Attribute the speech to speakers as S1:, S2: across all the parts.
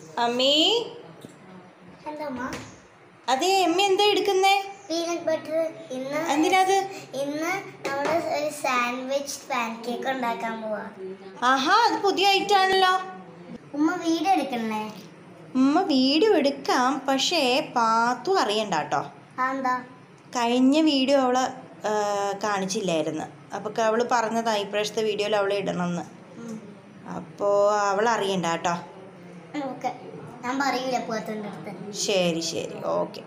S1: അമ്മേ
S2: എന്താ
S1: അതെ അമ്മ എന്താ എടുക്കുന്നേ?
S2: Peanut butter.
S1: എന്തിനാത്?
S2: ഇന്ന് നമ്മൾ ഒരു സാൻഡ്വിച്ച് പാൻകേക്ക് ഉണ്ടാക്കാൻ പോവാ.
S1: ആഹാ, അത് പുതിയ ഐറ്റം ആണല്ലോ.
S2: ഉമ്മ വീഡിയോ എടുക്കണേ?
S1: ഉമ്മ വീഡിയോ എടുക്കാം, പക്ഷേ പാത്തു അറിയണ്ട കേട്ടോ.
S2: എന്താ?
S1: കഴിഞ്ഞ വീഡിയോ അവള് കാണിച്ചില്ലായിരുന്നു. അപ്പോൾ അവൾ പറഞ്ഞതാ ഇപ്രാവശ്യത്തെ വീഡിയോയിൽ അവളെ ഇടണമെന്ന്. അപ്പോൾ അവൾ അറിയണ്ട കേട്ടോ.
S2: ഓക്കെ, ഞാൻ പറയൂല പോകത്തുണ്ട് അടുത്ത്.
S1: ശരി ശരി, ഓക്കെ.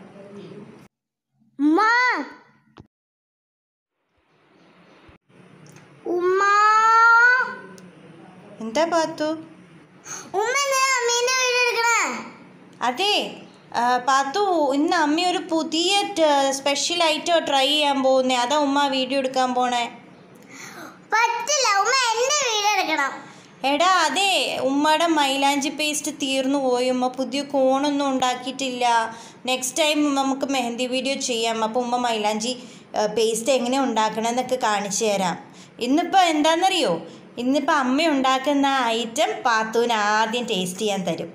S1: എന്താ പാത്തു? അതെ പാത്തു, ഇന്ന് അമ്മ ഒരു പുതിയ സ്പെഷ്യൽ ഐറ്റം ട്രൈ ചെയ്യാൻ പോകുന്നേ. അതാ ഉമ്മ വീഡിയോ എടുക്കാൻ പോണേ.
S2: പറ്റില്ല, ഉമ്മ എൻ്റെ വീഡിയോ എടുക്കണം.
S1: എടാ അതെ, ഉമ്മയുടെ മൈലാഞ്ചി പേസ്റ്റ് തീർന്നു പോയി. ഉമ്മ പുതിയ കോണൊന്നും ഉണ്ടാക്കിയിട്ടില്ല. നെക്സ്റ്റ് ടൈം നമുക്ക് മെഹന്തി വീഡിയോ ചെയ്യാം. അപ്പോൾ ഉമ്മ മൈലാഞ്ചി പേസ്റ്റ് എങ്ങനെ ഉണ്ടാക്കണമെന്നൊക്കെ കാണിച്ചു തരാം. ഇന്നിപ്പോൾ എന്താണെന്നറിയോ, ഇന്നിപ്പോൾ അമ്മ ഉണ്ടാക്കുന്ന ഐറ്റം പാത്തുവിന് ആദ്യം ടേസ്റ്റ് ചെയ്യാൻ തരും.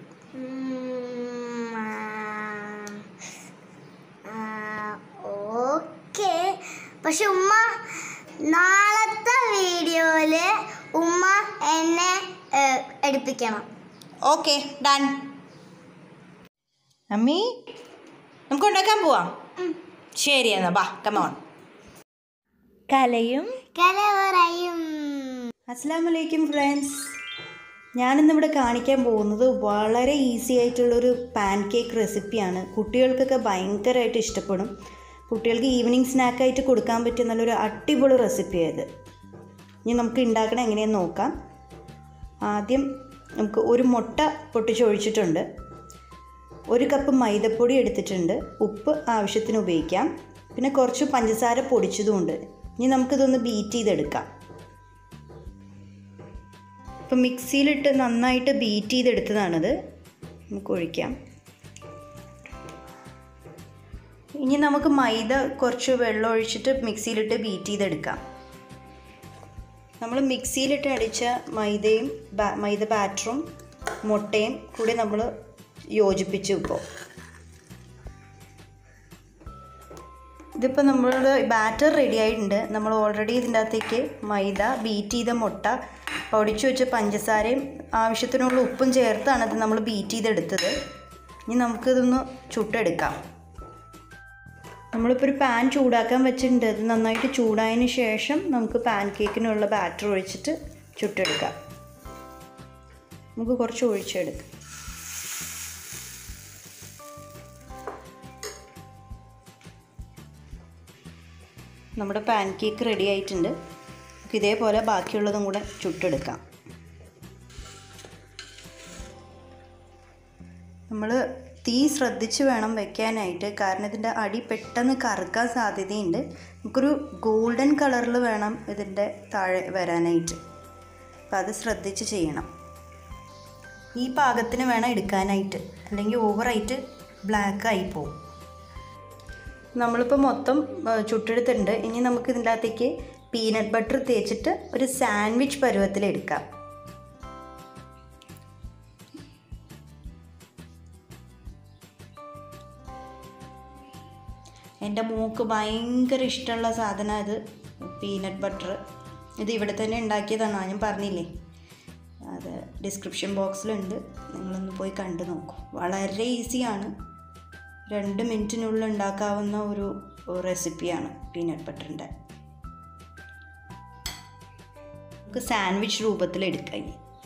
S2: ഓക്കെ, പക്ഷെ ഉമ്മ നാളത്തെ വീഡിയോയില് ഉമ്മ എന്നെ എടുപ്പിക്കണം.
S1: Okay, done. അമ്മി, നമുക്ക് ഉണ്ടാക്കാൻ പോവാം. ശരി എന്നാ ബാ, കമോൺ. കലയും
S2: കലവറയും.
S1: അസ്സലാമലൈക്കും ഫ്രണ്ട്സ്. ഞാനിന്നിവിടെ കാണിക്കാൻ പോകുന്നത് വളരെ ഈസി ആയിട്ടുള്ളൊരു പാൻ കേക്ക് റെസിപ്പിയാണ്. കുട്ടികൾക്കൊക്കെ ഭയങ്കരമായിട്ട് ഇഷ്ടപ്പെടും. കുട്ടികൾക്ക് ഈവനിങ് സ്നാക്കായിട്ട് കൊടുക്കാൻ പറ്റിയ നല്ലൊരു അടിപൊളി റെസിപ്പിയായത്. ഇനി നമുക്ക് ഉണ്ടാക്കണം എങ്ങനെയെന്ന് നോക്കാം. ആദ്യം നമുക്ക് ഒരു മുട്ട പൊട്ടിച്ചൊഴിച്ചിട്ടുണ്ട്. 1 കപ്പ് മൈദപ്പൊടി എടുത്തിട്ടുണ്ട്. ഉപ്പ് ആവശ്യത്തിന് ഉപയോഗിക്കാം. പിന്നെ കുറച്ച് പഞ്ചസാര പൊടിച്ചതുമുണ്ട്. ഇനി നമുക്കിതൊന്ന് ബീറ്റ് ചെയ്തെടുക്കാം. ഇപ്പം മിക്സിയിലിട്ട് നന്നായിട്ട് ബീറ്റ് ചെയ്തെടുത്തതാണിത്. നമുക്ക് ഒഴിക്കാം. ഇനി നമുക്ക് മൈദ കുറച്ച് വെള്ളം ഒഴിച്ചിട്ട് മിക്സിയിലിട്ട് ബീറ്റ് ചെയ്തെടുക്കാം. നമ്മൾ മിക്സിയിലിട്ട് അടിച്ച മൈദ ബാറ്ററും മുട്ടയും കൂടി നമ്മൾ യോജിപ്പിച്ചു. ഇതിപ്പോൾ നമ്മളുടെ ബാറ്റർ റെഡി ആയിട്ടുണ്ട്. നമ്മൾ ഓൾറെഡി ഇതിൻ്റെ അകത്തേക്ക് മൈദ, ബീറ്റ് ചെയ്ത മുട്ട, പൊടിച്ചു വെച്ച പഞ്ചസാരയും ആവശ്യത്തിനുള്ള ഉപ്പും ചേർത്താണ് ഇത് നമ്മൾ ബീറ്റ് ചെയ്തെടുത്തത്. ഇനി നമുക്കിതൊന്ന് ചുട്ടെടുക്കാം. നമ്മളിപ്പോൾ ഒരു പാൻ ചൂടാക്കാൻ വെച്ചിട്ടുണ്ട്. അത് നന്നായിട്ട് ചൂടായതിന് ശേഷം നമുക്ക് പാൻ കേക്കിനുള്ള ബാറ്റർ ഒഴിച്ചിട്ട് ചുട്ടെടുക്കാം. നമുക്ക് കുറച്ച് ഒഴിച്ചെടുക്കാം. നമ്മുടെ പാൻ കേക്ക് റെഡി ആയിട്ടുണ്ട്. നമുക്ക് ഇതേപോലെ ബാക്കിയുള്ളതും കൂടെ ചുട്ടെടുക്കാം. നമ്മൾ തീ ശ്രദ്ധിച്ച് വേണം വെക്കാനായിട്ട്, കാരണം ഇതിൻ്റെ അടി പെട്ടെന്ന് കറുക്കാൻ സാധ്യതയുണ്ട്. നമുക്കൊരു ഗോൾഡൻ കളറിൽ വേണം ഇതിൻ്റെ താഴെ വരാനായിട്ട്. അപ്പോൾ അത് ശ്രദ്ധിച്ച് ചെയ്യണം. ഈ പാകത്തിന് വേണം എടുക്കാനായിട്ട്, അല്ലെങ്കിൽ ഓവറായിട്ട് ബ്ലാക്കായി പോകും. നമ്മളിപ്പോൾ മൊത്തം ചുട്ടെടുത്തിട്ടുണ്ട്. ഇനി നമുക്ക് ഇതിൻ്റെ അകത്തേക്ക് പീനട്ട് ബട്ടർ തേച്ചിട്ട് ഒരു സാൻഡ്വിച്ച് പരുവത്തിലെടുക്കാം. എൻ്റെ മോൾക്ക് ഭയങ്കര ഇഷ്ടമുള്ള സാധനമാണ് ഇത്, പീനട്ട് ബട്ടർ. ഇത് ഇവിടെ തന്നെ ഉണ്ടാക്കിയതാണ്, ഞാൻ പറഞ്ഞില്ലേ. അത് ഡിസ്ക്രിപ്ഷൻ ബോക്സിലുണ്ട്, നിങ്ങളൊന്ന് പോയി കണ്ടു നോക്കൂ. വളരെ ഈസിയാണ്, 2 മിനിറ്റിനുള്ളിൽ ഉണ്ടാക്കാവുന്ന ഒരു റെസിപ്പിയാണ് പീനട്ട് ബട്ടറിൻ്റെ. നമുക്ക് സാൻഡ്വിച്ച് രൂപത്തിലെടുക്കാം.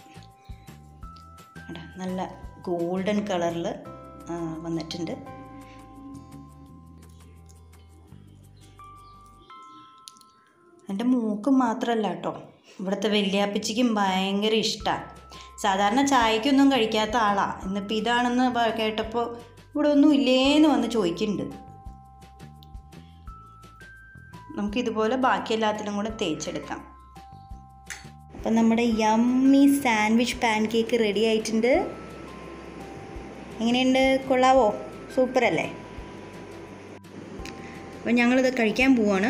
S1: നല്ല ഗോൾഡൻ കളറിൽ വന്നിട്ടുണ്ട്. എൻ്റെ മോൾക്ക് മാത്രമല്ല കേട്ടോ, ഇവിടുത്തെ വല്യാപ്പച്ചിക്കും ഭയങ്കര ഇഷ്ടമാണ്. സാധാരണ ചായക്കൊന്നും കഴിക്കാത്ത ആളാണ്. ഇന്നിപ്പോൾ ഇതാണെന്ന് കേട്ടപ്പോൾ ഇവിടെ ഒന്നും ഇല്ലേന്ന് വന്ന് ചോദിക്കുന്നുണ്ട്. നമുക്കിതുപോലെ ബാക്കി എല്ലാത്തിനും കൂടെ തേച്ചെടുക്കാം. അപ്പം നമ്മുടെ yummy sandwich pancake ready ആയിട്ടുണ്ട്. എങ്ങനെയുണ്ട്? കൊള്ളാവോ? സൂപ്പറല്ലേ? അപ്പം ഞങ്ങളിത് കഴിക്കാൻ പോവാണ്.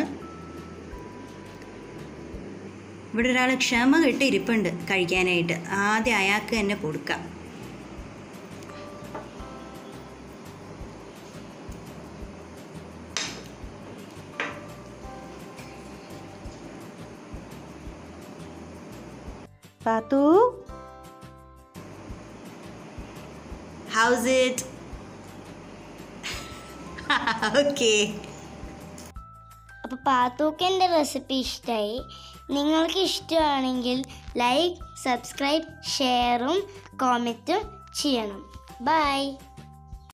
S1: ഇവിടെ ഒരാൾ ക്ഷമ കെട്ടി ഇരിപ്പുണ്ട് കഴിക്കാനായിട്ട്. ആദ്യം അയാൾക്ക് തന്നെ കൊടുക്കാം. പാത്തു, how's it? Okay.
S2: അപ്പോൾ പാത്തൂക്ക് എൻ്റെ റെസിപ്പി ഇഷ്ടമായി. നിങ്ങൾക്ക് ഇഷ്ടമാണെങ്കിൽ ലൈക്ക്, സബ്സ്ക്രൈബ്, ഷെയറും കോമെൻറ്റും ചെയ്യണം. ബൈ.